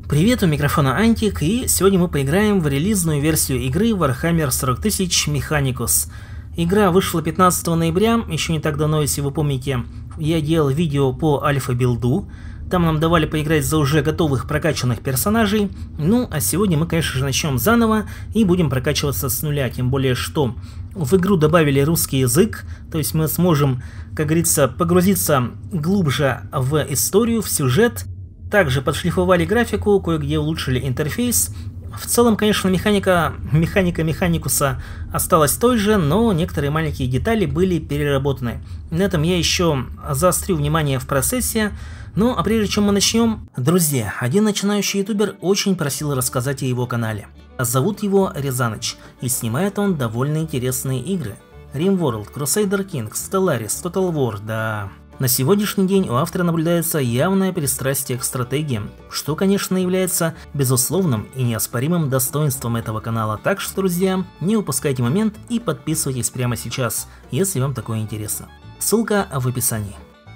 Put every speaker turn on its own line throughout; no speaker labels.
Привет, у микрофона Антик, и сегодня мы поиграем в релизную версию игры Warhammer 40 000 Mechanicus. Игра вышла 15 ноября, еще не так давно, если вы помните, я делал видео по альфа-билду. Там нам давали поиграть за уже готовых прокачанных персонажей. Ну, а сегодня мы, конечно же, начнем заново и будем прокачиваться с нуля. Тем более, что в игру добавили русский язык, то есть мы сможем, как говорится, погрузиться глубже в историю, в сюжет. Также подшлифовали графику, кое-где улучшили интерфейс. В целом, конечно, механика Механикуса осталась той же, но некоторые маленькие детали были переработаны. На этом я еще заострю внимание в процессе. Ну, а прежде чем мы начнем, друзья, один начинающий ютубер очень просил рассказать о его канале. Зовут его Рязаныч, и снимает он довольно интересные игры. RimWorld, Crusader Kings, Stellaris, Total War, да... На сегодняшний день у автора наблюдается явное пристрастие к стратегиям, что, конечно, является безусловным и неоспоримым достоинством этого канала. Так что, друзья, не упускайте момент и подписывайтесь прямо сейчас, если вам такое интересно. Ссылка в описании.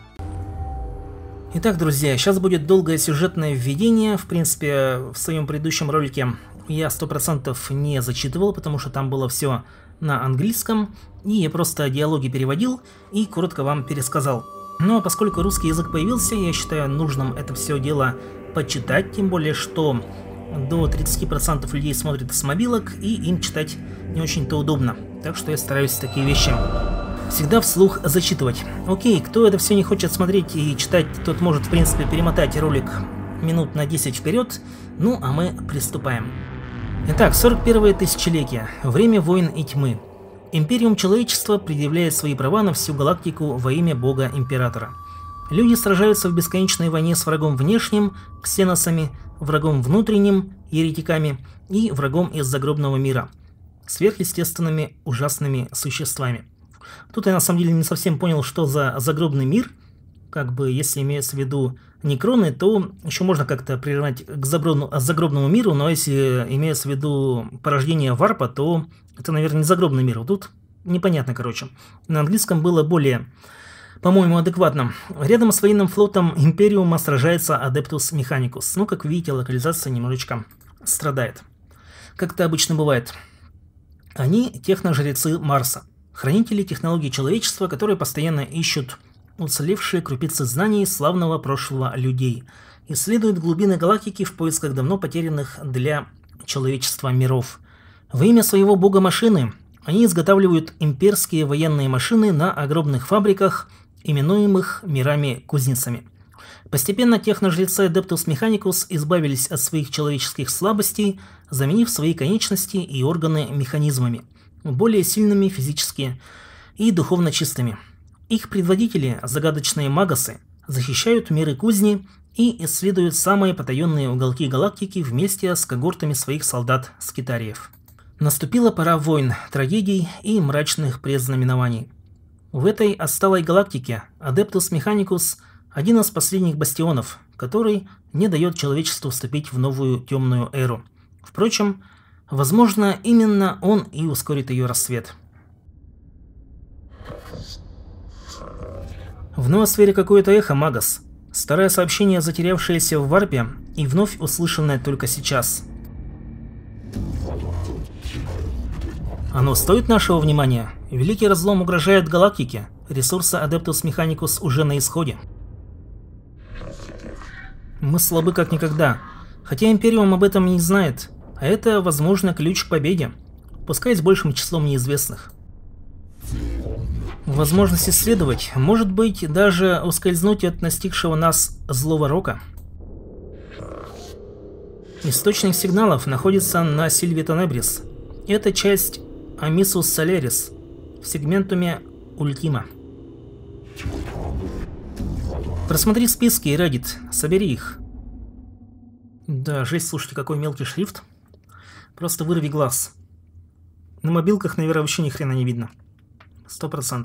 Итак, друзья, сейчас будет долгое сюжетное введение. В принципе, в своем предыдущем ролике я 100% не зачитывал, потому что там было все на английском, и я просто диалоги переводил и коротко вам пересказал. Но поскольку русский язык появился, я считаю нужным это все дело почитать, тем более, что до 30% людей смотрят с мобилок, и им читать не очень-то удобно. Так что я стараюсь такие вещи всегда вслух зачитывать. Окей, кто это все не хочет смотреть и читать, тот может, в принципе, перемотать ролик минут на 10 вперед. Ну, а мы приступаем. Итак, 41-е тысячелетие. Время войн и тьмы. Империум человечества предъявляет свои права на всю галактику во имя бога-императора. Люди сражаются в бесконечной войне с врагом внешним, ксеносами, врагом внутренним, еретиками, и врагом из загробного мира, сверхъестественными ужасными существами. Тут я на самом деле не совсем понял, что за загробный мир. Как бы, если имеется в виду некроны, то еще можно как-то прирывать к загробному миру, но если имеется в виду порождение варпа, то это, наверное, не загробный мир. Тут непонятно, короче. На английском было более, по-моему, адекватно. Рядом с военным флотом Империума сражается Adeptus Mechanicus. Ну, как видите, локализация немножечко страдает. Как это обычно бывает. Они техножрецы Марса, хранители технологий человечества, которые постоянно ищут уцелевшие крупицы знаний славного прошлого людей, исследуют глубины галактики в поисках давно потерянных для человечества миров. Во имя своего бога-машины они изготавливают имперские военные машины на огромных фабриках, именуемых мирами-кузницами. Постепенно техножрецы Adeptus Mechanicus избавились от своих человеческих слабостей, заменив свои конечности и органы механизмами, более сильными физически и духовно чистыми. Их предводители, загадочные магасы, защищают миры кузни и исследуют самые потаенные уголки галактики вместе с когортами своих солдат-скитариев. Наступила пора войн, трагедий и мрачных предзнаменований. В этой отсталой галактике Adeptus Mechanicus – один из последних бастионов, который не дает человечеству вступить в новую темную эру. Впрочем, возможно, именно он и ускорит ее рассвет. В ноосфере какое-то эхо, Магас. Старое сообщение, затерявшееся в варпе и вновь услышанное только сейчас. Оно стоит нашего внимания? Великий разлом угрожает галактике. Ресурсы Adeptus Mechanicus уже на исходе. Мы слабы как никогда. Хотя Империум об этом не знает. А это, возможно, ключ к победе. Пускай с большим числом неизвестных. Возможность исследовать, может быть, даже ускользнуть от настигшего нас злого рока. Источник сигналов находится на Сильве Тенебрис. Это часть Амисус Солярис в сегментуме Ультима. Просмотри списки и Reddit, собери их. Да, жесть, слушайте, какой мелкий шрифт. Просто вырви глаз. На мобилках, наверное, вообще ни хрена не видно. 100%.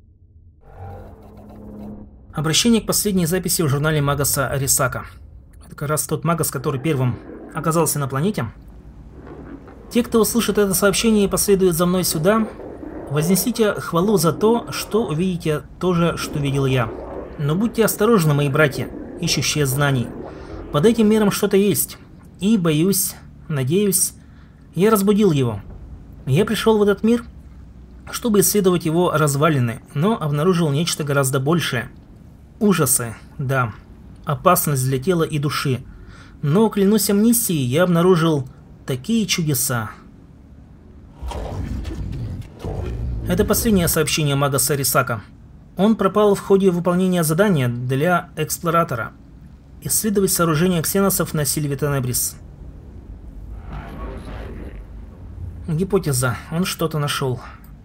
Обращение к последней записи в журнале Магаса Рисака. Это как раз тот Магас, который первым оказался на планете. Те, кто услышит это сообщение и последует за мной сюда, вознесите хвалу за то, что увидите то же, что видел я. Но будьте осторожны, мои братья, ищущие знаний. Под этим миром что-то есть. И боюсь, надеюсь, я разбудил его. Я пришел в этот мир, чтобы исследовать его развалины, но обнаружил нечто гораздо большее. Ужасы, да, опасность для тела и души. Но, клянусь амнисией, я обнаружил такие чудеса. Это последнее сообщение Магаса Рисака. Он пропал в ходе выполнения задания для эксплоратора. Исследовать сооружение ксеносов на Сильве Тенебрис. Гипотеза. Он что-то нашел.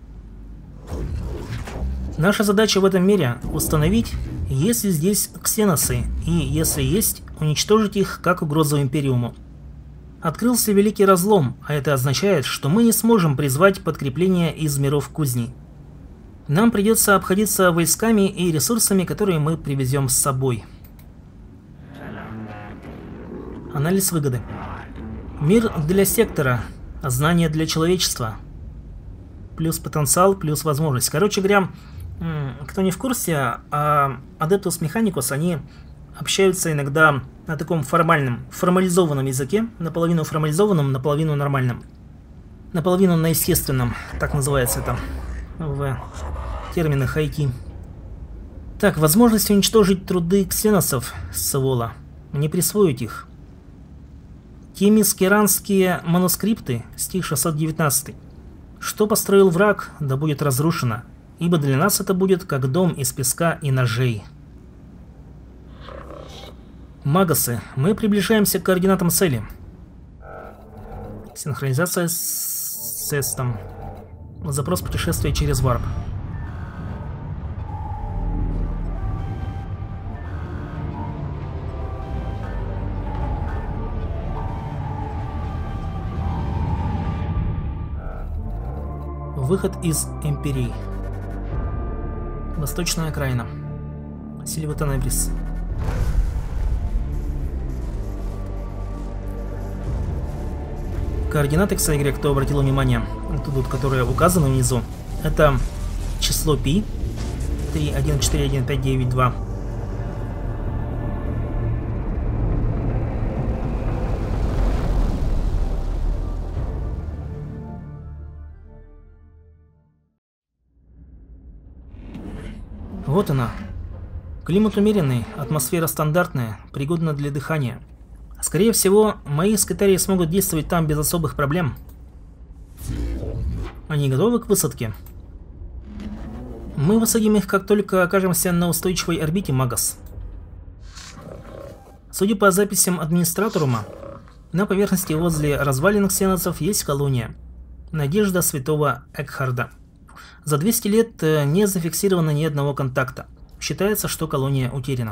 Наша задача в этом мире – установить, есть ли здесь ксеносы, и, если есть, уничтожить их как угрозу Империуму. Открылся великий разлом, а это означает, что мы не сможем призвать подкрепление из миров кузней. Нам придется обходиться войсками и ресурсами, которые мы привезем с собой. Анализ выгоды. Мир для сектора, знания для человечества. Плюс потенциал, плюс возможность. Короче говоря, кто не в курсе, Adeptus Mechanicus, они общаются иногда на таком формализованном языке, наполовину формализованном, наполовину нормальном. Наполовину на естественном, так называется это в терминах IT. Так, возможность уничтожить труды ксеносов с Севола, не присвоить их. Темискеранские манускрипты, стих 619. Что построил враг, да будет разрушено, ибо для нас это будет как дом из песка и ножей. Магасы, мы приближаемся к координатам цели. Синхронизация с Сестом. Запрос путешествия через варп. Выход из Империи. Восточная окраина. Сильва Тенебрис. Координаты XY, кто обратил внимание, тут, которые указаны внизу, это число π 3141592. Вот она. Климат умеренный, атмосфера стандартная, пригодна для дыхания. Скорее всего, мои скитарии смогут действовать там без особых проблем. Они готовы к высадке? Мы высадим их, как только окажемся на устойчивой орбите, Магас. Судя по записям администратурума, на поверхности возле развалин ксеносов есть колония. Надежда святого Экхарда. За 200 лет не зафиксировано ни одного контакта. Считается, что колония утеряна.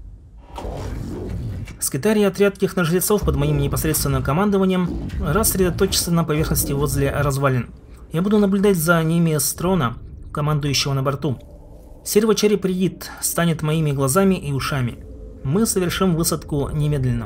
Скитарий отряд техножрецов под моим непосредственным командованием рассредоточится на поверхности возле развалин. Я буду наблюдать за ними с трона, командующего на борту. Сервочереп Редит станет моими глазами и ушами. Мы совершим высадку немедленно.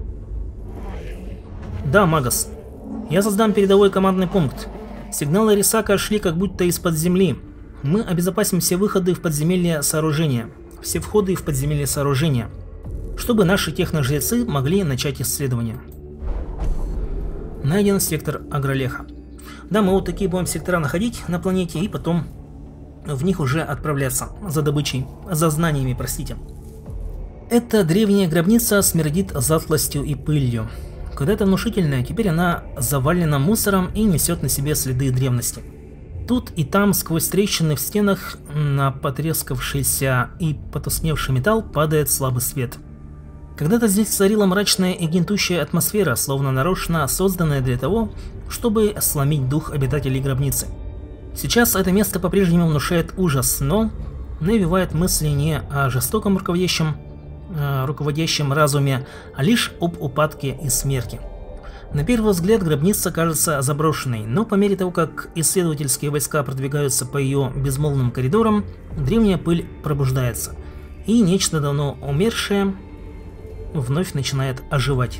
Да, Магас. Я создам передовой командный пункт. Сигналы Рисака шли как будто из-под земли. Мы обезопасим все выходы в подземелье сооружения, все входы в подземелье сооружения, чтобы наши техножрецы могли начать исследование. Найден сектор Агролеха. Да, мы вот такие будем сектора находить на планете и потом в них уже отправляться за добычей, за знаниями, простите. Эта древняя гробница смердит затхлостью и пылью. Когда-то внушительная, теперь она завалена мусором и несет на себе следы древности. Тут и там, сквозь трещины в стенах, на потрескавшийся и потускневший металл падает слабый свет. Когда-то здесь царила мрачная и гнетущая атмосфера, словно нарочно созданная для того, чтобы сломить дух обитателей гробницы. Сейчас это место по-прежнему внушает ужас, но навевает мысли не о жестоком руководящем разуме, а лишь об упадке и смерти. На первый взгляд гробница кажется заброшенной, но по мере того, как исследовательские войска продвигаются по ее безмолвным коридорам, древняя пыль пробуждается, и нечто давно умершее вновь начинает оживать.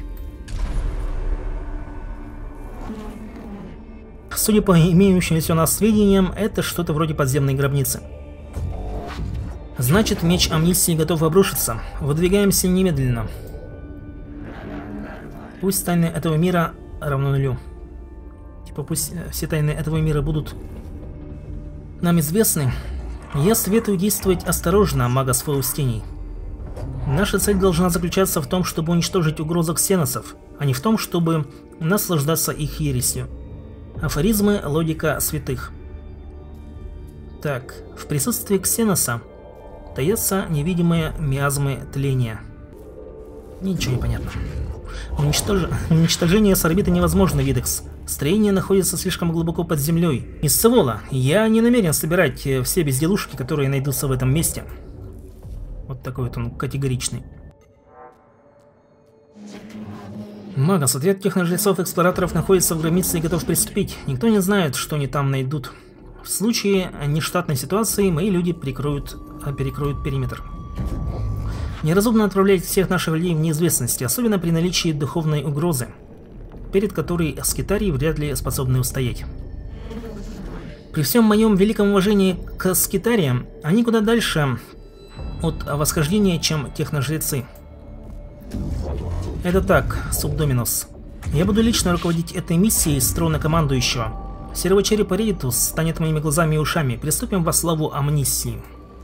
Судя по имеющимся у нас сведениям, это что-то вроде подземной гробницы. Значит, меч амнистии готов обрушиться. Выдвигаемся немедленно. Пусть тайны этого мира равно нулю. Типа пусть все тайны этого мира будут нам известны. Я советую действовать осторожно, Магас Фаустиний. Наша цель должна заключаться в том, чтобы уничтожить угрозу ксеносов, а не в том, чтобы наслаждаться их ересью. Афоризмы, логика святых. Так, в присутствии ксеноса таятся невидимые миазмы тления. Ничего не понятно. Уничтожение с орбиты невозможно, Видекс. Строение находится слишком глубоко под землей. Из Севола я не намерен собирать все безделушки, которые найдутся в этом месте. Вот такой вот он категоричный. Магас, отряд техножрецов-эксплораторов находится в границе и готов приступить. Никто не знает, что они там найдут. В случае нештатной ситуации мои люди перекроют периметр. Неразумно отправлять всех наших людей в неизвестность, особенно при наличии духовной угрозы, перед которой скитарии вряд ли способны устоять. При всем моем великом уважении к скитариям, они куда дальше от восхождения, чем техножрецы. Это так, Субдоминус. Я буду лично руководить этой миссией с трона командующего. Сервочереп Ридитус станет моими глазами и ушами. Приступим во славу амнисии.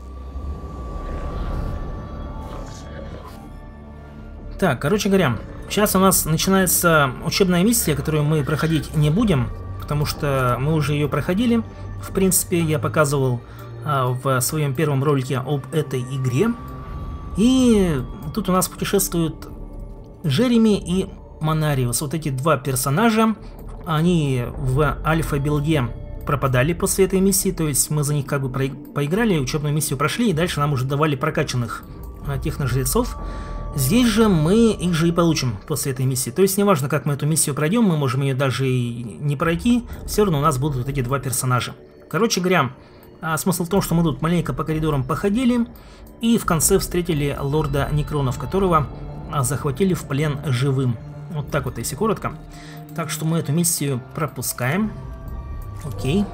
Так, короче говоря, сейчас у нас начинается учебная миссия, которую мы проходить не будем, потому что мы уже ее проходили. В принципе, я показывал в своем первом ролике об этой игре. И тут у нас путешествуют Джереми и Монариус. Вот эти два персонажа, они в альфа-билде пропадали после этой миссии, то есть мы за них как бы поиграли, учебную миссию прошли, и дальше нам уже давали прокачанных техножрецов. Здесь же мы их же и получим после этой миссии. То есть неважно, как мы эту миссию пройдем, мы можем ее даже и не пройти, все равно у нас будут вот эти два персонажа. Короче говоря, смысл в том, что мы тут маленько по коридорам походили, и в конце встретили лорда Некронов, которого захватили в плен живым. Вот так вот, если коротко. Так что мы эту миссию пропускаем. Окей.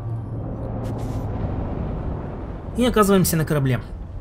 И оказываемся на корабле.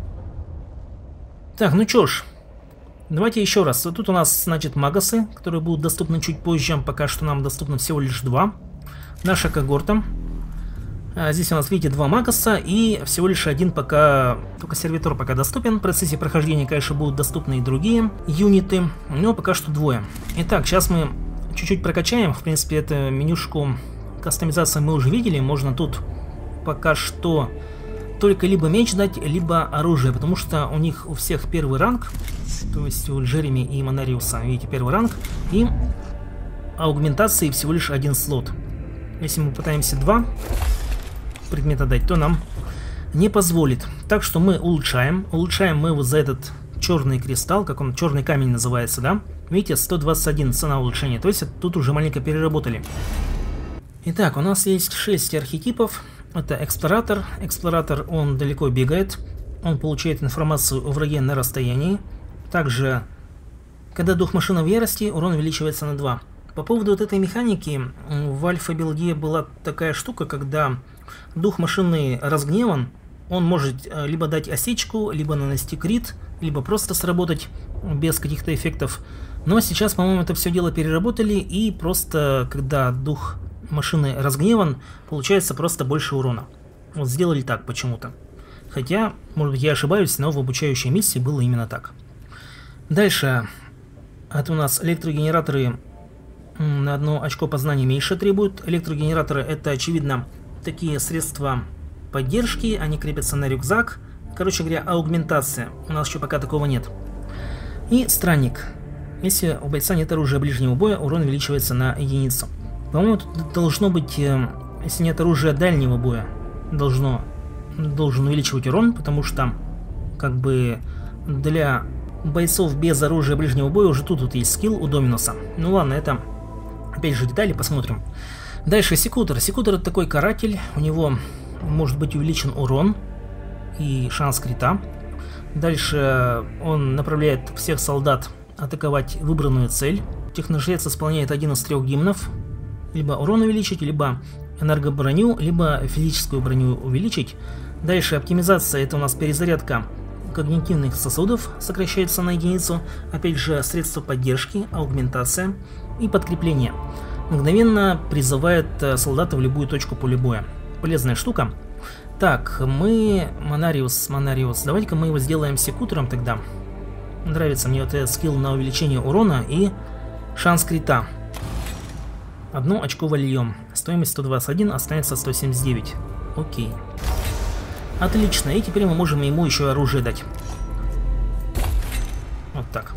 Так, ну чё ж. Давайте еще раз. Тут у нас, значит, магасы, которые будут доступны чуть позже. Пока что нам доступно всего лишь 2. Наша когорта. Здесь у нас, видите, 2 магаса и всего лишь один пока... Только сервитор пока доступен. В процессе прохождения, конечно, будут доступны и другие юниты. Но пока что 2. Итак, сейчас мы чуть-чуть прокачаем. В принципе, эту менюшку кастомизации мы уже видели. Можно тут пока что только либо меч дать, либо оружие. Потому что у них у всех первый ранг. То есть у Джереми и Монариуса, видите, первый ранг. И аугментации всего лишь 1 слот. Если мы пытаемся 2 предмета дать, то нам не позволит. Так что мы улучшаем. Улучшаем мы вот за этот черный кристалл, как он, черный камень называется, да? Видите, 121 цена улучшения. То есть тут уже маленько переработали. Итак, у нас есть 6 архетипов. Это эксплоратор. Эксплоратор, он далеко бегает. Он получает информацию о враге на расстоянии. Также, когда дух машины в ярости, урон увеличивается на 2. По поводу вот этой механики, в альфа-билде была такая штука, когда дух машины разгневан, он может либо дать осечку, либо нанести крит, либо просто сработать без каких-то эффектов. Но сейчас, по-моему, это все дело переработали, и просто, когда дух машины разгневан, получается просто больше урона. Вот сделали так почему-то. Хотя, может быть, я ошибаюсь, но в обучающей миссии было именно так. Дальше, это у нас электрогенераторы на 1 очко познания меньше требуют. Электрогенераторы — это, очевидно, такие средства поддержки, они крепятся на рюкзак. Короче говоря, аугментация. У нас еще пока такого нет. И странник. Если у бойца нет оружия ближнего боя, урон увеличивается на 1. По-моему, тут должно быть, если нет оружия дальнего боя, должен увеличивать урон, потому что, как бы, для бойцов без оружия ближнего боя уже тут есть скилл у Доминуса. Ну ладно, это, опять же, детали, посмотрим. Дальше секутор. Секутор — это такой каратель, у него может быть увеличен урон и шанс крита. Дальше он направляет всех солдат атаковать выбранную цель. Техножрец исполняет 1 из 3 гимнов. Либо урон увеличить, либо энергоброню, либо физическую броню увеличить. Дальше оптимизация — это у нас перезарядка когнитивных сосудов сокращается на единицу. Опять же, средства поддержки, аугментация и подкрепление. Мгновенно призывает солдата в любую точку поля боя. Полезная штука. Так, мы... Монариус. Давайте-ка мы его сделаем секутором тогда. Нравится мне вот этот скилл на увеличение урона и шанс крита. 1 очко вольем. Стоимость 121, останется 179. Окей. Отлично, и теперь мы можем ему еще оружие дать. Вот так.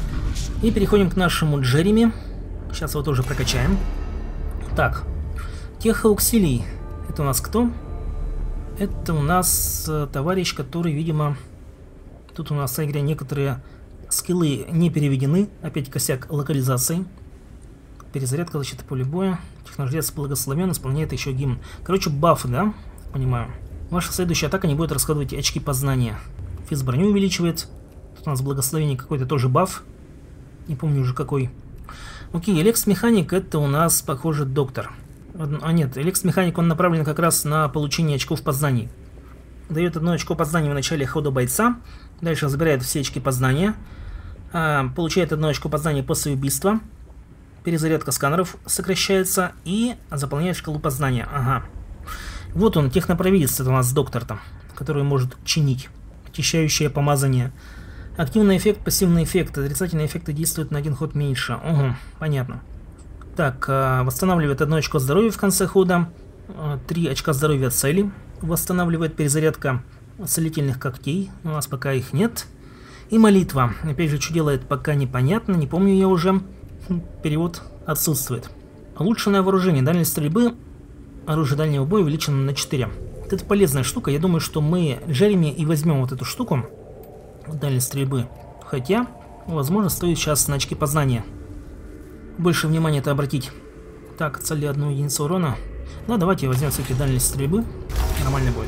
И переходим к нашему Джереми. Сейчас его тоже прокачаем. Так. Техауксилий. Это у нас кто? Это у нас товарищ, который, видимо... Тут у нас в игре некоторые скиллы не переведены. Опять косяк локализации. Перезарядка защиты поля боя. Техножрец благословен, исполняет еще гимн. Короче, бафы, да? Понимаю. Ваша следующая атака не будет расходовать очки познания. Физброню увеличивает. Тут у нас благословение какой-то тоже баф. Не помню уже какой. Окей, Элекс-механик это у нас, похоже, доктор. А нет, Элекс-механик он направлен как раз на получение очков познаний. Дает 1 очко познания в начале хода бойца. Дальше забирает все очки познания. Получает 1 очко познания после убийства. Перезарядка сканеров сокращается и заполняет шкалу познания. Ага. Вот он, технопровидец, это у нас доктор-то, который может чинить. Очищающее помазание. Активный эффект, пассивный эффект. Отрицательные эффекты действуют на 1 ход меньше. Угу, понятно. Так, восстанавливает 1 очко здоровья в конце хода. 3 очка здоровья цели. Восстанавливает перезарядка целительных когтей. У нас пока их нет. И молитва. Опять же, что делает, пока непонятно. Не помню я уже. Перевод отсутствует. Улучшенное вооружение. Дальность стрельбы. Оружие дальнего боя увеличено на 4. Вот это полезная штука. Я думаю, что мы Джереми и возьмем вот эту штуку. Дальность стрельбы. Хотя, возможно, стоит сейчас на очки познания больше внимания это обратить. Так, цели 1 единицу урона. Ну, давайте возьмем все-таки дальность стрельбы. Нормально будет.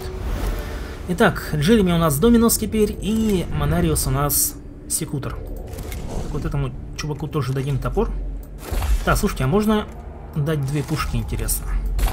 Итак, Джереми у нас Доминос теперь. И Монариус у нас Секутор. Так, вот этому чуваку тоже дадим топор. Так, слушайте, а можно дать 2 пушки, интересно?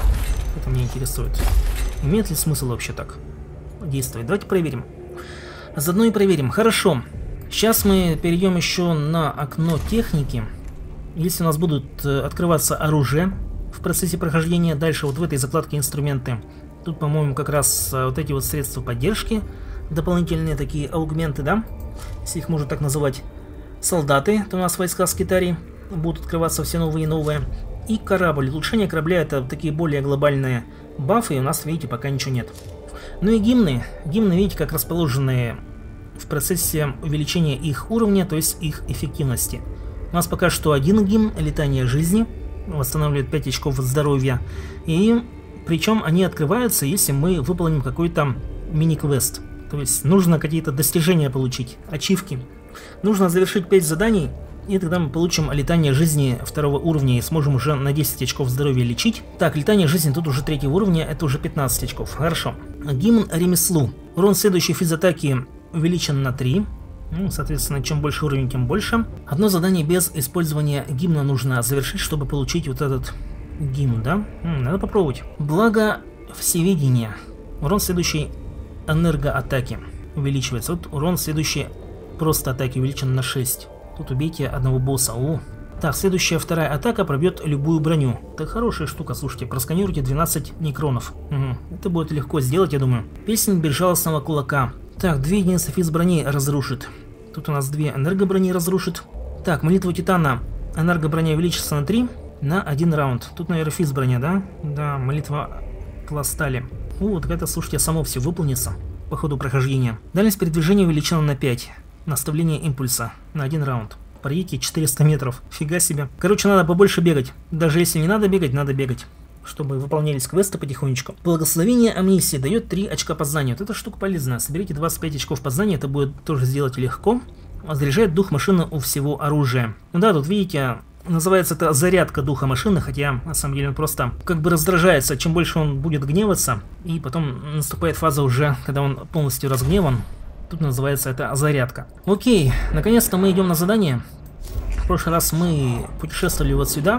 Это меня интересует. Имеет ли смысл вообще так действовать? Давайте проверим. Заодно и проверим. Хорошо. Сейчас мы перейдем еще на окно техники. Если у нас будут открываться оружие в процессе прохождения, дальше вот в этой закладке инструменты. Тут, по-моему, как раз вот эти вот средства поддержки. Дополнительные такие аугменты, да? Если их можно так называть. Солдаты. Это у нас войска скитарий. Будут открываться все новые и новые. И корабль. Улучшение корабля это такие более глобальные бафы. И у нас, видите, пока ничего нет. Ну и гимны. Гимны, видите, как расположены в процессе увеличения их уровня, то есть их эффективности. У нас пока что 1 гимн, летание жизни. Восстанавливает 5 очков здоровья. И причем они открываются, если мы выполним какой-то мини-квест. То есть нужно какие-то достижения получить, ачивки. Нужно завершить 5 заданий. И тогда мы получим летание жизни 2-го уровня и сможем уже на 10 очков здоровья лечить. Так, летание жизни тут уже 3-го уровня, это уже 15 очков. Хорошо. Гимн ремеслу. Урон следующей физатаки увеличен на 3. Ну, соответственно, чем больше уровень, тем больше. Одно задание без использования гимна нужно завершить, чтобы получить вот этот гимн, да? Надо попробовать. Благо всеведения. Урон следующей энергоатаки увеличивается. Вот урон следующей просто атаки увеличен на 6. Тут убейте 1 босса. О. Так, следующая 2-я атака пробьет любую броню. Это хорошая штука, слушайте. Просканируйте 12 некронов. Угу. Это будет легко сделать, я думаю. Песнь безжалостного кулака. Так, 2 единицы физброни разрушит. Тут у нас 2 энергоброни разрушит. Так, молитва Титана. Энергоброня увеличится на 3 на 1 раунд. Тут, наверное, физброня, да? Да, молитва класс стали. Вот это, слушайте, само все выполнится по ходу прохождения. Дальность передвижения увеличена на 5. Наставление импульса на 1 раунд. Пройдите 400 метров. Фига себе. Короче, надо побольше бегать. Даже если не надо бегать, чтобы выполнялись квесты потихонечку. Благословение амнисии дает 3 очка познания. Вот эта штука полезная. Соберите 25 очков познания, это будет тоже сделать легко. Заряжает дух машины у всего оружия. Ну да, тут видите, называется это зарядка духа машины, хотя на самом деле он просто как бы раздражается, чем больше он будет гневаться. И потом наступает фаза уже, когда он полностью разгневан. Тут называется это зарядка. Окей, наконец-то мы идем на задание. В прошлый раз мы путешествовали вот сюда.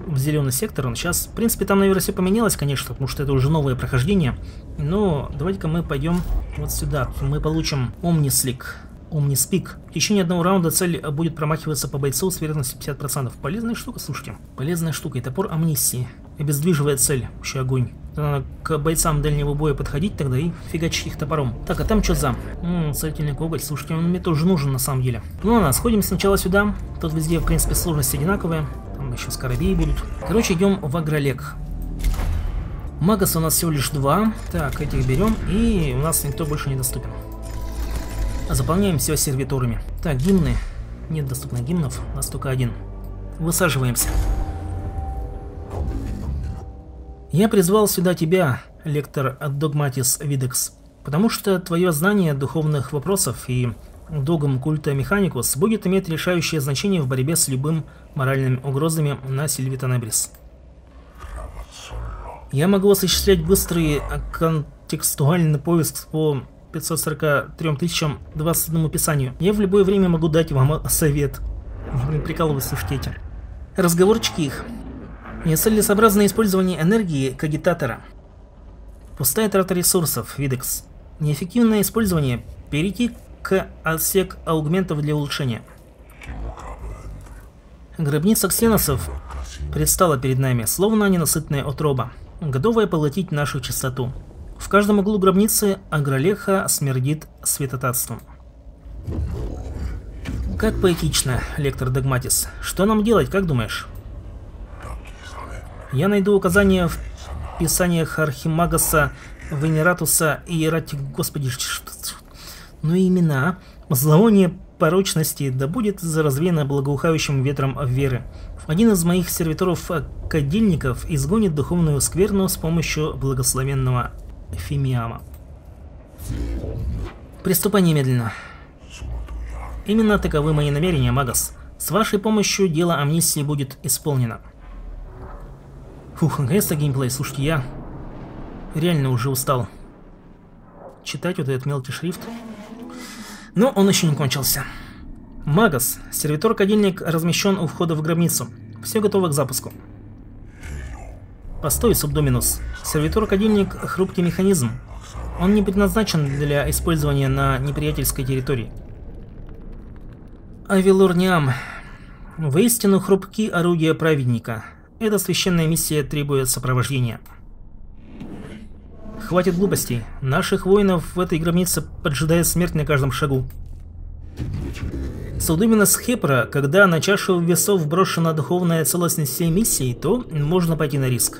в зеленый сектор. Сейчас, в принципе, там, наверное, все поменялось, конечно, потому что это уже новое прохождение. Но давайте-ка мы пойдем вот сюда. Мы получим Омнислик. Омниспик. В течение одного раунда цель будет промахиваться по бойцу с вероятностью 50%. Полезная штука, слушайте. Полезная штука. И топор амнистии. Обездвиживает цель. Вообще огонь. Надо к бойцам дальнего боя подходить тогда и фигачить их топором. Так, а там что за? Цельный коготь. Слушайте, он мне тоже нужен на самом деле. Ну ладно, сходим сначала сюда. Тут везде, в принципе, сложности одинаковые. Там еще скоробеи будут. Короче, идем в Агролек. Магаса у нас всего лишь 2. Так, этих берем. И у нас никто больше не доступен. Заполняем все сервиторами. Так, гимны. Нет доступных гимнов. У нас только один. Высаживаемся. Я призвал сюда тебя, лектор Догматис Видекс, потому что твое знание духовных вопросов и догм культа Механикус будет иметь решающее значение в борьбе с любым моральными угрозами на Сильвитанебрис. Я могу осуществлять быстрый контекстуальный поиск по 543 021 писанию. Я в любое время могу дать вам совет. Блин, прикалываюсь, слушайте. Разговорчики их. Нецелесообразное использование энергии кагитатора. Пустая трата ресурсов, Видекс. Неэффективное использование. Перейти к отсек аугментов для улучшения. Гробница ксеносов предстала перед нами, словно ненасытная отроба, готовая поглотить нашу чистоту. В каждом углу гробницы Агролеха смердит святотатством. Как поэтично, лектор Догматис. Что нам делать, как думаешь? Я найду указания в писаниях Архимагаса, Венератуса и Иерати... Господи, ну и имена. Зловоние порочности да будет развеяно благоухающим ветром веры. Один из моих сервиторов-кадильников изгонит духовную скверну с помощью благословенного Фимиама. Приступай немедленно. Именно таковы мои намерения, Магас. С вашей помощью дело амнистии будет исполнено. Фух, наконец-то геймплей. Слушайте, я реально уже устал читать вот этот мелкий шрифт. Но он еще не кончился. Магас, сервитор-кадильник размещен у входа в гробницу. Все готово к запуску. Постой, Субдоминус. Сервитор-кадильник – хрупкий механизм. Он не предназначен для использования на неприятельской территории. Авилорниам. Воистину хрупки орудия праведника. Эта священная миссия требует сопровождения. Хватит глупостей. Наших воинов в этой гробнице поджидает смерть на каждом шагу. Субдоминус Хепра, когда на чашу весов брошена духовная целостность всей миссии, то можно пойти на риск.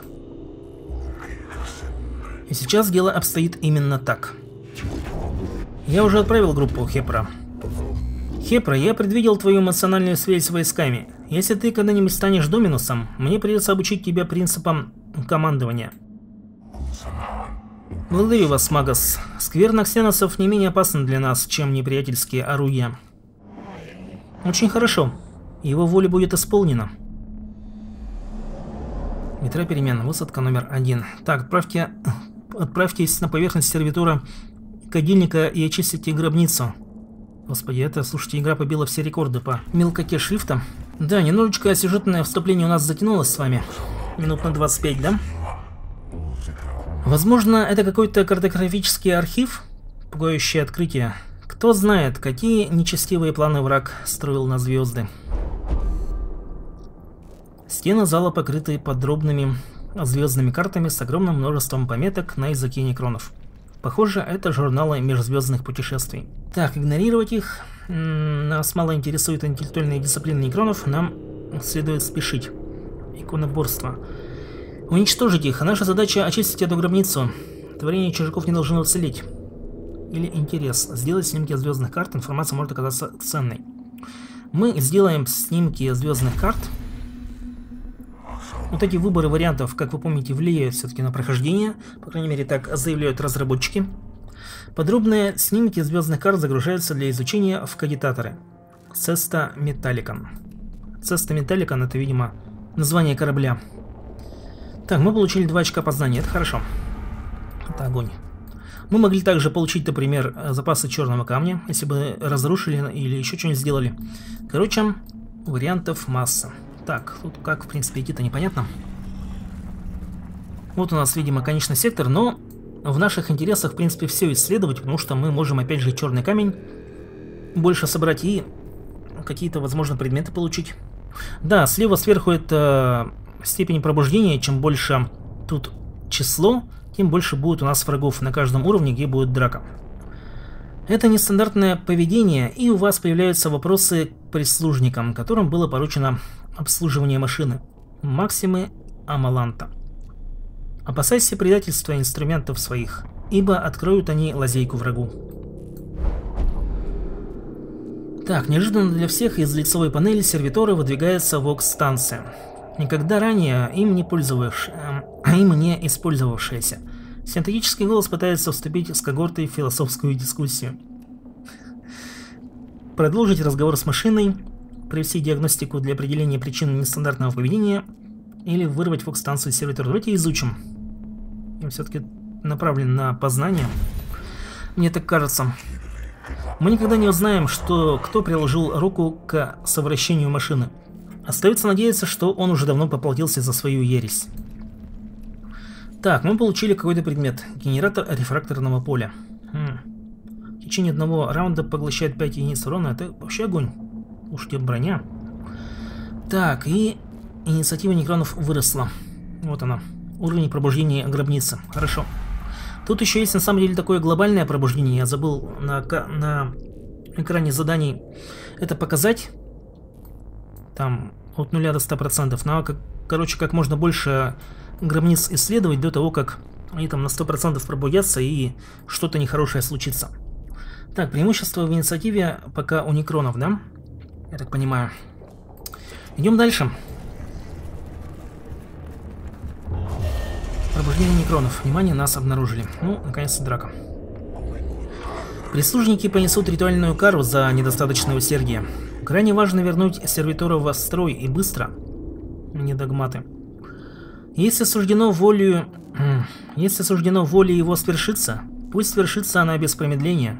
И сейчас дело обстоит именно так. Я уже отправил группу Хепра. Хепра, я предвидел твою эмоциональную связь с войсками. Если ты когда-нибудь станешь Доминусом, мне придется обучить тебя принципам командования. Благодарю вас, Магас. Скверна ксеносов не менее опасна для нас, чем неприятельские орудия. Очень хорошо. Его воля будет исполнена. Метро перемен. Высадка номер 1. Так, отправьтесь на поверхность сервитора кадильника и очистите гробницу. Господи, это, слушайте, игра побила все рекорды по мелкоте шрифта. Да, немножечко сюжетное вступление у нас затянулось с вами. Минут на 25, да? Возможно, это какой-то картографический архив? Пугающее открытие. Кто знает, какие нечестивые планы враг строил на звезды. Стены зала покрыты подробными звездными картами с огромным множеством пометок на языке некронов. Похоже, это журналы межзвездных путешествий. Так, игнорировать их. Нас мало интересуют интеллектуальные дисциплины некронов, нам следует спешить. Иконоборство. Уничтожить их. Наша задача очистить эту гробницу. Творение чужаков не должно уцелеть. Или интерес. Сделать снимки звездных карт, информация может оказаться ценной. Мы сделаем снимки звездных карт. Вот эти выборы вариантов, как вы помните, влияют все-таки на прохождение. По крайней мере, так заявляют разработчики. Подробные снимки звездных карт загружаются для изучения в кагитаторы. Цеста Металликон. Цеста Металликон — это, видимо, название корабля. Так, мы получили 2 очка познания, это хорошо. Это огонь. Мы могли также получить, например, запасы черного камня, если бы разрушили или еще что-нибудь сделали. Короче, вариантов масса. Так, тут как, в принципе, идти-то непонятно. Вот у нас, видимо, конечный сектор, но в наших интересах, в принципе, все исследовать, потому что мы можем, опять же, черный камень больше собрать и какие-то, возможно, предметы получить. Да, слева сверху это степень пробуждения. Чем больше тут число, тем больше будет у нас врагов на каждом уровне, где будет драка. Это нестандартное поведение, и у вас появляются вопросы к прислужникам, которым было поручено обслуживание машины. Максимы Амаланта. Опасайся предательства инструментов своих, ибо откроют они лазейку врагу. Так, неожиданно для всех из лицевой панели сервитора выдвигается вокс-станция. Никогда ранее им не использовавшаяся. Синтетический голос пытается вступить с когортой в философскую дискуссию. Продолжить разговор с машиной, провести диагностику для определения причин нестандартного поведения или вырвать вокс-станцию из сервитора. Давайте изучим. Я все-таки направлен на познание. Мне так кажется. Мы никогда не узнаем, кто приложил руку к совращению машины. Остается надеяться, что он уже давно поплатился за свою ересь. Так, мы получили какой-то предмет. Генератор рефракторного поля. В течение одного раунда поглощает 5 единиц урона. Это вообще огонь. Уж тебе броня. Так, и инициатива некронов выросла. Вот она. Уровень пробуждения гробницы. Хорошо. Тут еще есть на самом деле такое глобальное пробуждение. Я забыл на экране заданий это показать. Там от 0 до 100%. Надо, короче, как можно больше гробниц исследовать до того, как они там на 100% пробудятся и что-то нехорошее случится. Так, преимущество в инициативе пока у некронов, да? Я так понимаю. Идем дальше. Пробуждение некронов. Внимание, нас обнаружили. Ну, наконец-то драка. Прислужники понесут ритуальную кару за недостаточное усердие. Крайне важно вернуть сервитора в строй и быстро. Не догматы. Если суждено волей его свершиться, пусть свершится она без промедления.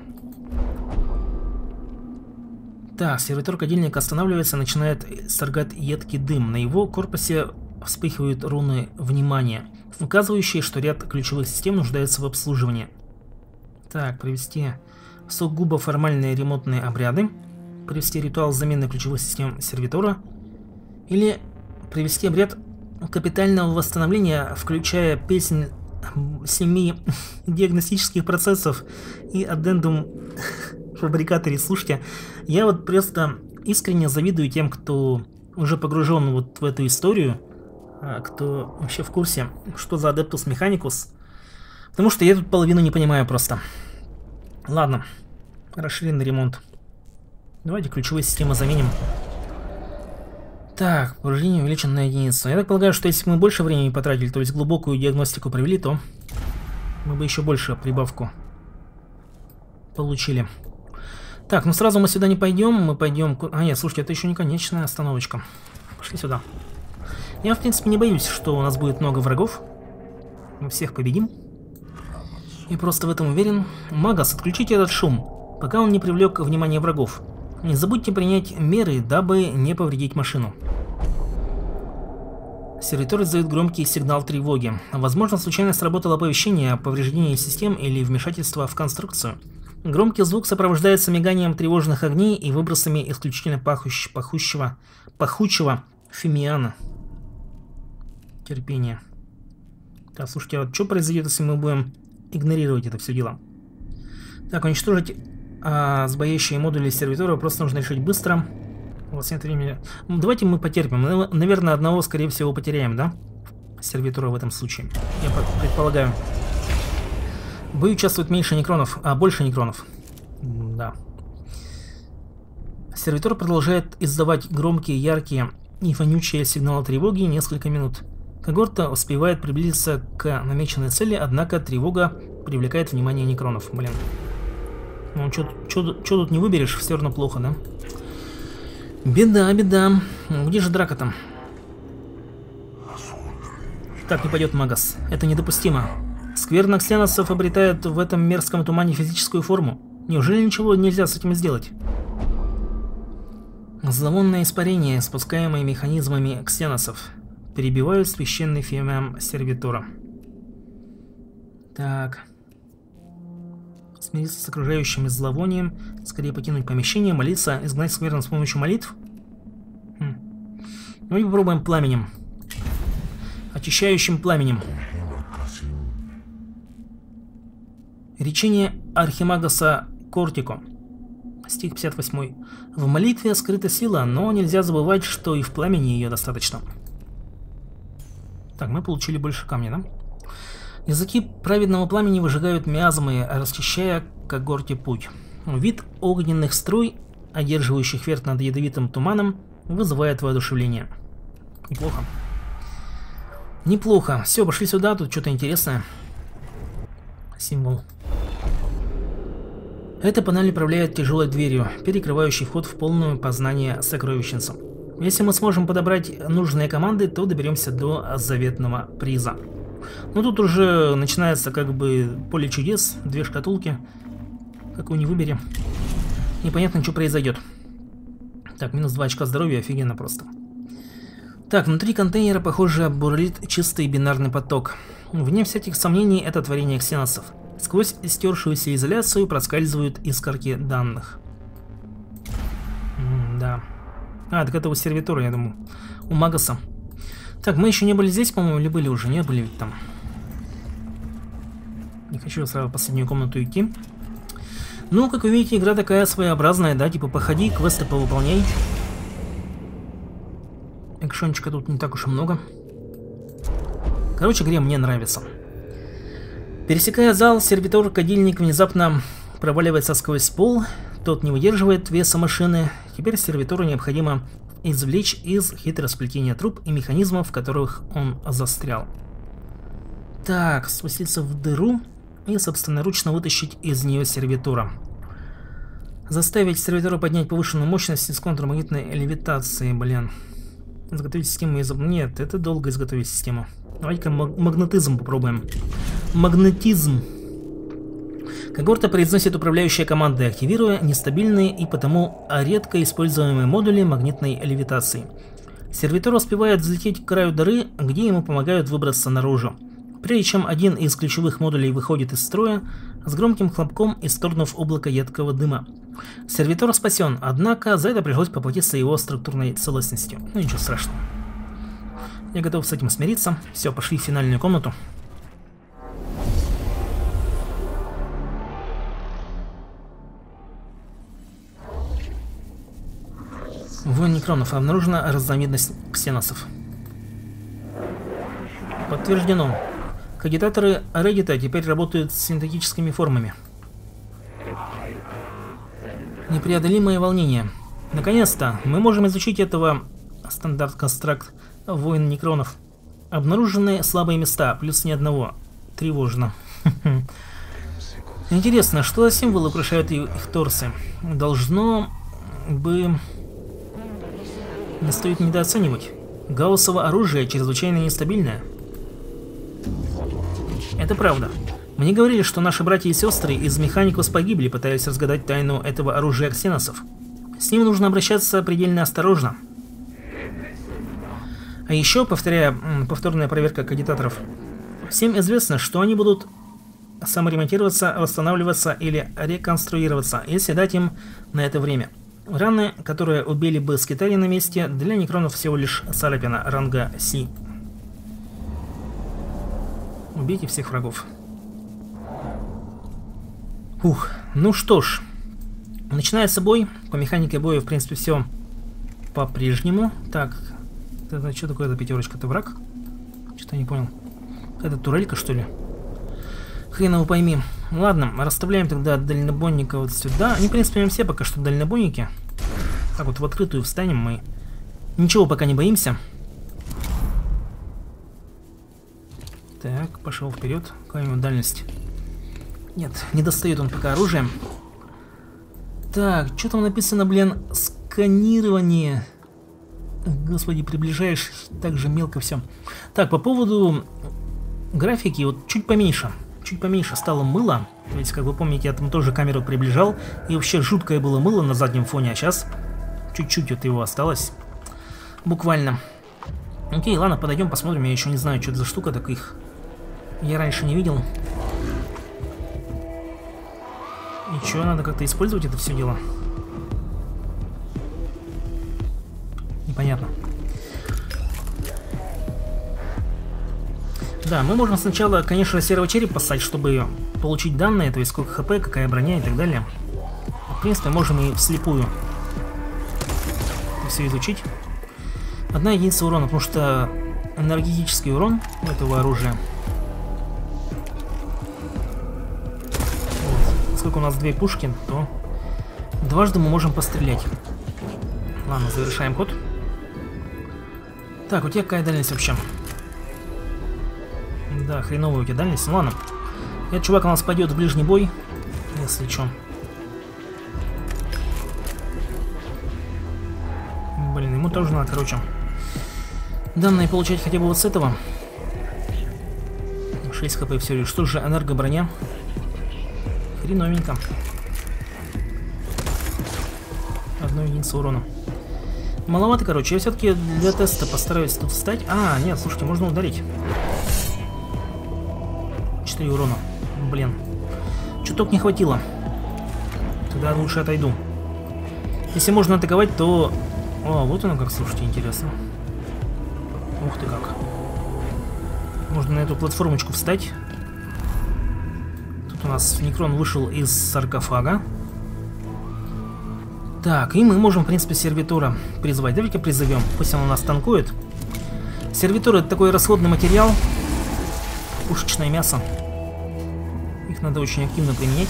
Так, сервитор-кадильник останавливается, начинает соргать едкий дым. На его корпусе вспыхивают руны внимания, указывающие, что ряд ключевых систем нуждается в обслуживании. Так, провести сугубо формальные ремонтные обряды, провести ритуал замены ключевых систем сервитора или провести обряд капитального восстановления, включая песнь 7 диагностических процессов и аддендум фабрикаторе. Слушайте, я вот просто искренне завидую тем, кто уже погружен вот в эту историю, кто вообще в курсе, что за Adeptus Mechanicus, потому что я тут половину не понимаю просто. Ладно, расширенный ремонт. Давайте ключевые системы заменим. Так, повреждение увеличено на единицу. Я так полагаю, что если мы больше времени потратили, то есть глубокую диагностику провели, то мы бы еще больше прибавку получили. Так, ну сразу мы сюда не пойдем, мы пойдем... А нет, слушайте, это еще не конечная остановочка. Пошли сюда. Я, в принципе, не боюсь, что у нас будет много врагов. Мы всех победим. И просто в этом уверен. Магас, отключите этот шум, пока он не привлек внимание врагов. Не забудьте принять меры, дабы не повредить машину. Сервитор издает громкий сигнал тревоги. Возможно, случайно сработало оповещение о повреждении систем или вмешательство в конструкцию. Громкий звук сопровождается миганием тревожных огней и выбросами исключительно пахучего фимиана. Терпение. Так, слушайте, а вот что произойдет, если мы будем игнорировать это все дело? Так, уничтожить сбоящие модули сервитора просто нужно решить быстро. У вас нет времени. Давайте мы потерпим. Мы, наверное, одного, скорее всего, потеряем, да? Сервитора в этом случае. Я предполагаю. В бою участвует меньше некронов, а больше некронов. Да. Сервитор продолжает издавать громкие, яркие и вонючие сигналы тревоги несколько минут. Когорта успевает приблизиться к намеченной цели, однако тревога привлекает внимание некронов. Блин. Ну, что тут не выберешь, все равно плохо, да? Беда, беда. Где же драка там? Так не пойдет, Магас. Это недопустимо. Скверна ксеносов обретает в этом мерзком тумане физическую форму. Неужели ничего нельзя с этим сделать? Зловонное испарение, спускаемое механизмами ксеносов, перебивают священный фимиам сервитора. Так. Смириться с окружающим зловонием, скорее покинуть помещение, молиться, изгнать скверну с помощью молитв. Ну и попробуем пламенем. Очищающим пламенем. Речение Архимагаса Кортико. Стих 58. В молитве скрыта сила, но нельзя забывать, что и в пламени ее достаточно. Так, мы получили больше камня, да? Языки праведного пламени выжигают миазмы, расчищая когорте путь. Вид огненных струй, одерживающих верх над ядовитым туманом, вызывает воодушевление. Неплохо. Неплохо. Все, пошли сюда, тут что-то интересное. Символ. Эта панель управляет тяжелой дверью, перекрывающей вход в полное познание сокровищницу. Если мы сможем подобрать нужные команды, то доберемся до заветного приза. Ну тут уже начинается как бы поле чудес, две шкатулки. Какую не выберем. Непонятно, что произойдет. Так, минус 2 очка здоровья, офигенно просто. Так, внутри контейнера, похоже, бурлит чистый бинарный поток. Вне всяких сомнений, это творение ксеносов. Сквозь стершуюся изоляцию проскальзывают искорки данных. Да. А, так это у сервитора, я думаю. У Магаса. Так, мы еще не были здесь, по-моему, или были уже? Не были ведь там. Не хочу сразу в последнюю комнату идти. Ну, как вы видите, игра такая своеобразная, да? Типа, походи, квесты повыполняй. Экшончика тут не так уж и много. Короче, игре мне нравится. Пересекая зал, сервитор-кадильник внезапно проваливается сквозь пол. Тот не выдерживает веса машины. Теперь сервитору необходимо извлечь из хитросплетения труб и механизмов, в которых он застрял. Так, спуститься в дыру и собственноручно вытащить из нее сервитора. Заставить сервитора поднять повышенную мощность с контрмагнитной левитацией, блин. Изготовить систему из... Нет, это долго изготовить систему. Давайте-ка магнетизм попробуем. Магнетизм. Когорта произносит управляющие команды, активируя нестабильные и потому редко используемые модули магнитной левитации. Сервитор успевает взлететь к краю дыры, где ему помогают выбраться наружу. Прежде чем один из ключевых модулей выходит из строя, с громким хлопком исторгнув облако едкого дыма. Сервитор спасен, однако за это пришлось поплатиться его структурной целостностью. Ну ничего страшного. Я готов с этим смириться. Все, пошли в финальную комнату. В Некронов обнаружена разновидность ксеносов. Подтверждено. Кагитаторы Reddit теперь работают с синтетическими формами. Непреодолимое волнение. Наконец-то мы можем изучить этого стандарт-констракт воин Некронов. Обнаружены слабые места, плюс ни одного. Тревожно. Интересно, что за символы украшают их торсы? Должно бы... Не стоит недооценивать. Гауссово оружие чрезвычайно нестабильное. Это правда. Мне говорили, что наши братья и сестры из Механикус погибли, пытаясь разгадать тайну этого оружия ксеносов. С ним нужно обращаться предельно осторожно. А еще, повторная проверка кагитаторов. Всем известно, что они будут саморемонтироваться, восстанавливаться или реконструироваться, если дать им на это время. Раны, которые убили бы скитари на месте, для некронов всего лишь царапина ранга Си. Убейте всех врагов. Ух, ну что ж. Начинается бой. По механике боя, в принципе, все по-прежнему. Так, это что такое за пятерочка? Это враг? Что-то я не понял. Это турелька, что ли? Хрен его пойми. Ладно, расставляем тогда дальнобойника вот сюда. Они, в принципе, все пока что дальнобойники. Так вот, в открытую встанем мы. Ничего пока не боимся. Так, пошел вперед. Какая у него дальность? Нет, не достает он пока оружием. Так, что там написано, блин? Сканирование. Господи, приближаешь, так же мелко все. Так, по поводу графики, вот чуть поменьше. Чуть поменьше стало мыло. Ведь, как вы помните, я там тоже камеру приближал. И вообще жуткое было мыло на заднем фоне. А сейчас Чуть-чуть вот его осталось. Буквально. Окей, ладно, подойдем, посмотрим. Я еще не знаю, что это за штука таких. Я раньше не видел. И что, надо как-то использовать это все дело? Непонятно. Да, мы можем сначала, конечно, серого черепа поставить, чтобы получить данные, то есть сколько хп, какая броня и так далее. В принципе, можем и вслепую все изучить. 1 единица урона, потому что энергетический урон у этого оружия. Вот. Поскольку у нас 2 пушки, то дважды мы можем пострелять. Ладно, завершаем ход. Так, у тебя какая дальность вообще? Да, хреновая у тебя дальность. Ну ладно. Этот чувак у нас пойдет в ближний бой, если что. Блин, ему тоже надо, короче, данные получать хотя бы вот с этого. 6 хп все лишь. Что же, энергоброня? Хреновенько. 1 единица урона. Маловато, короче. Я все-таки для теста постараюсь тут встать. А, нет, слушайте, можно ударить. 4 урона. Блин. Чуток не хватило. Тогда лучше отойду. Если можно атаковать, то... О, вот оно как, слушайте, интересно. Ух ты как. Можно на эту платформочку встать. Тут у нас Некрон вышел из саркофага. Так, и мы можем, в принципе, сервитора призвать. Давайте-ка призовем. Пусть он у нас танкует. Сервитор — это такой расходный материал. Пушечное мясо. Их надо очень активно применять.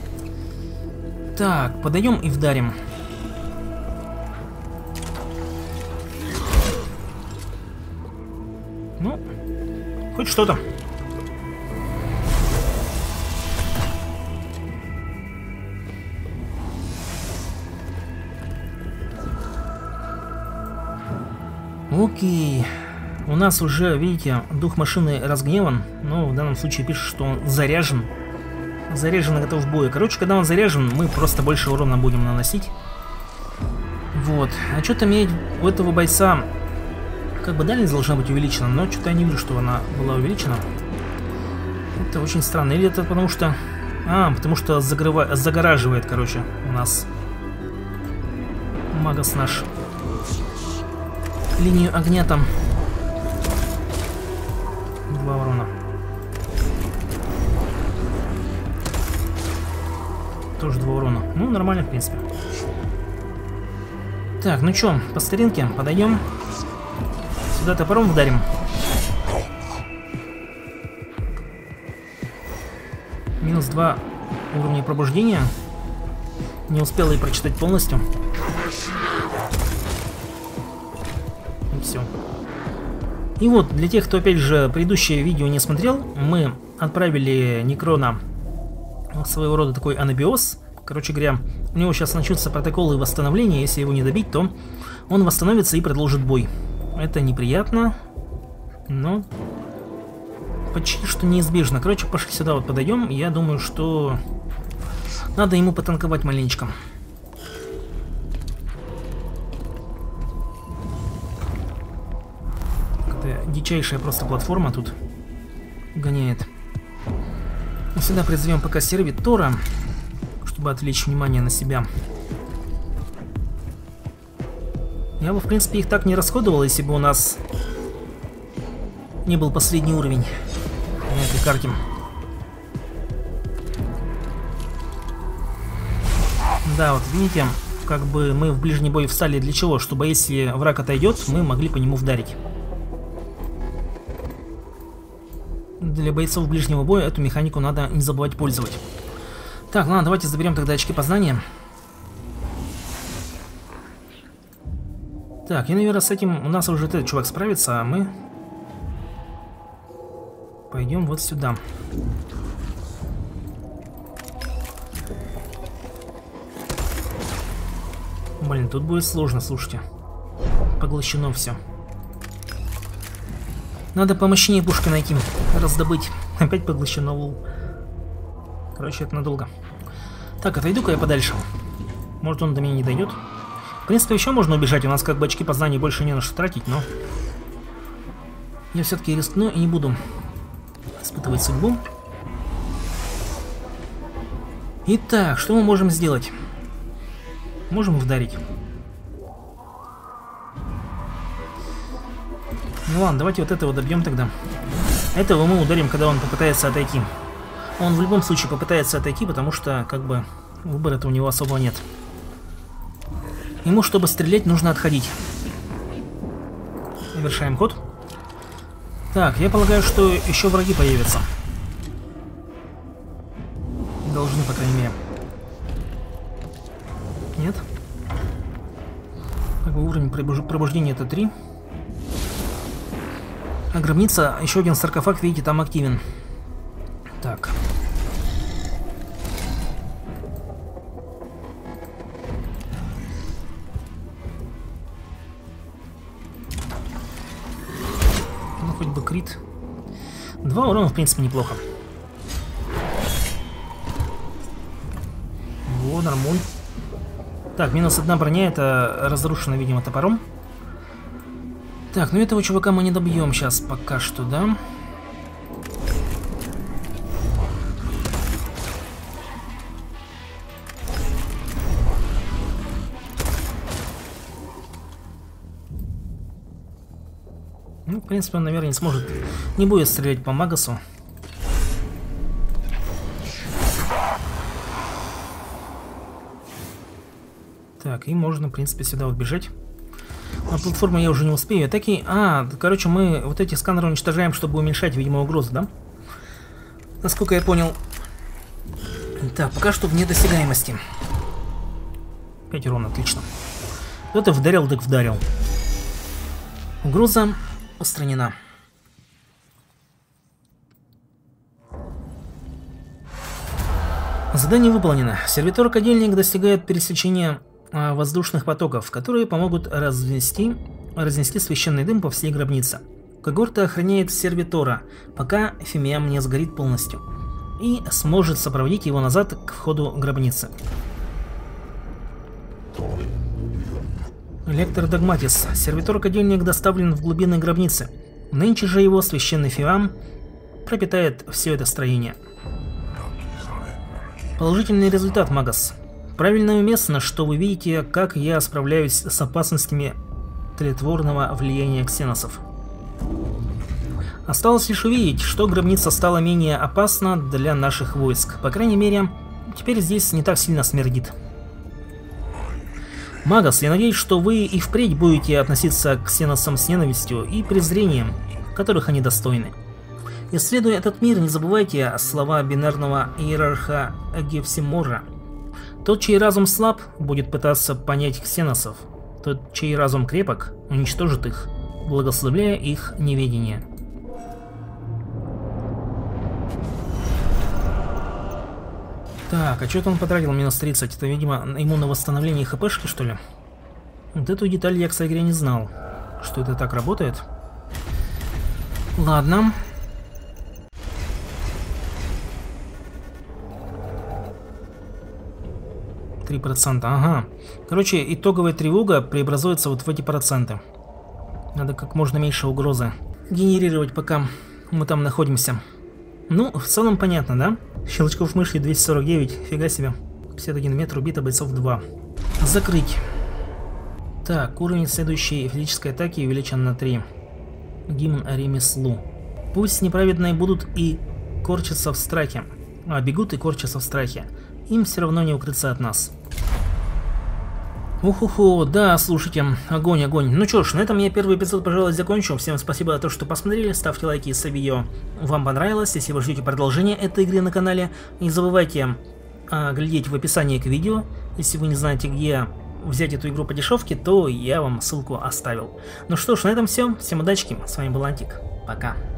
Так, подаем и вдарим. Ну, хоть что-то. Окей. У нас уже, видите, дух машины разгневан. Но в данном случае пишет, что он заряжен. Заряжен и готов к бою. Короче, когда он заряжен, мы просто больше урона будем наносить. Вот. А что-то у этого бойца... Как бы дальность должна быть увеличена, но что-то я не вижу, что она была увеличена. Это очень странно. Или это потому что... А, потому что загораживает, короче, у нас Магас наш линию огня там. 2 урона. Тоже 2 урона. Ну, нормально, в принципе. Так, ну чё, по старинке подойдем. Сюда топором ударим. Минус 2 уровня пробуждения. Не успел и прочитать полностью. И все. И вот, для тех, кто, опять же, предыдущее видео не смотрел, мы отправили Некрона в своего рода такой анабиоз. Короче говоря, у него сейчас начнутся протоколы восстановления. Если его не добить, то он восстановится и продолжит бой. Это неприятно, но почти что неизбежно. Короче, пошли сюда, вот подойдем. Я думаю, что надо ему потанковать маленечко. Это дичайшая просто платформа тут гоняет. Сюда призовем пока сервитора, чтобы отвлечь внимание на себя. Я бы, в принципе, их так не расходовал, если бы у нас не был последний уровень на этой карте. Да, вот видите, как бы мы в ближний бой встали для чего? Чтобы если враг отойдет, мы могли по нему вдарить. Для бойцов ближнего боя эту механику надо не забывать пользовать. Так, ладно, давайте заберем тогда очки познания. Так, и, наверное, с этим у нас уже этот чувак справится, а мы пойдем вот сюда. Блин, тут будет сложно, слушайте. Поглощено все. Надо помощнее пушки найти, раздобыть. Опять поглощено, лол. Короче, это надолго. Так, отойду-ка я подальше. Может, он до меня не дойдет. В принципе, еще можно убежать. У нас как бы очки познаний больше не на что тратить, но... Я все-таки рискну и не буду испытывать судьбу. Итак, что мы можем сделать? Можем вдарить. Ну ладно, давайте вот этого добьем тогда. Этого мы ударим, когда он попытается отойти. Он в любом случае попытается отойти, потому что, как бы, выбора-то у него особо нет. Ему, чтобы стрелять, нужно отходить. Завершаем ход. Так, я полагаю, что еще враги появятся. Должны, по крайней мере. Нет? Как бы уровень пробуждения это 3. А гробница, еще один саркофаг, видите, там активен. Так. Ну, хоть бы крит. 2 урона, в принципе, неплохо. Во, нормуль. Так, минус 1 броня, это разрушено, видимо, топором. Так, ну этого чувака мы не добьем сейчас пока что, да? Ну, в принципе, он, наверное, не сможет, не будет стрелять по Магасу. Так, и можно, в принципе, сюда вот бежать. На платформу я уже не успею. Атаки... короче, мы вот эти сканеры уничтожаем, чтобы уменьшать, видимо, угрозы, да? Насколько я понял. Так, пока что вне досягаемости. 5 урона, отлично. Кто-то вдарил, так вдарил. Угроза устранена. Задание выполнено. Сервитор-кадильник достигает пересечения воздушных потоков, которые помогут разнести священный дым по всей гробнице. Когорта охраняет сервитора, пока фимиам не сгорит полностью, и сможет сопроводить его назад к входу гробницы. Лектор Догматис. Сервитор-кадильник доставлен в глубины гробницы. Нынче же его священный фимиам пропитает все это строение. Положительный результат, Магас. Правильно и уместно, что вы видите, как я справляюсь с опасностями тлетворного влияния ксеносов. Осталось лишь увидеть, что гробница стала менее опасна для наших войск. По крайней мере, теперь здесь не так сильно смердит. Магас, я надеюсь, что вы и впредь будете относиться к ксеносам с ненавистью и презрением, которых они достойны. Исследуя этот мир, не забывайте слова бинарного иерарха Гефсимора. Тот, чей разум слаб, будет пытаться понять ксеносов. Тот, чей разум крепок, уничтожит их, благословляя их неведение. Так, а что-то он потратил минус 30. Это, видимо, ему на восстановление хпшки, что ли? Вот эту деталь я, кстати говоря, не знал, что это так работает. Ладно. %, ага. Короче, итоговая тревога преобразуется вот в эти проценты. Надо как можно меньше угрозы генерировать, пока мы там находимся. Ну, в целом понятно, да? Щелчков мыши 249, фига себе. 51 метр, убито бойцов 2. Закрыть. Так, уровень следующей физической атаки увеличен на 3. Гимн ремеслу. Пусть неправедные будут и корчатся в страхе. Бегут и корчатся в страхе. Им все равно не укрыться от нас. Уху-ху, да, слушайте, огонь, огонь. Ну что ж, на этом я первый эпизод, пожалуй, закончу. Всем спасибо за то, что посмотрели, ставьте лайки, если видео вам понравилось. Если вы ждете продолжения этой игры на канале, не забывайте глядеть в описании к видео. Если вы не знаете, где взять эту игру по дешевке, то я вам ссылку оставил. Ну что ж, на этом все. Всем удачи, с вами был Антик. Пока.